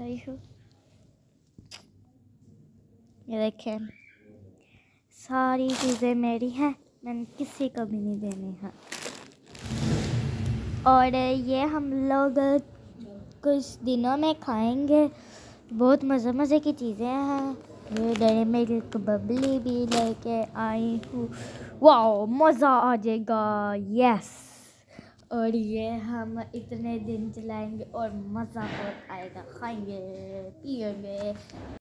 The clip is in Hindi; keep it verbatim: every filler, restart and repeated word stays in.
सही हो। ये देखें, सारी चीज़ें मेरी हैं, मैंने किसी को भी नहीं देनी है। और ये हम लोग कुछ दिनों में खाएंगे। बहुत मज़े मज़े की चीज़ें हैं। ये डेयरी मिल्क बबली भी लेके आई हूँ। वाओ, मज़ा आ जाएगा। यस। और ये हम इतने दिन चलाएंगे और मज़ा बहुत आएगा, खाएंगे पिएंगे।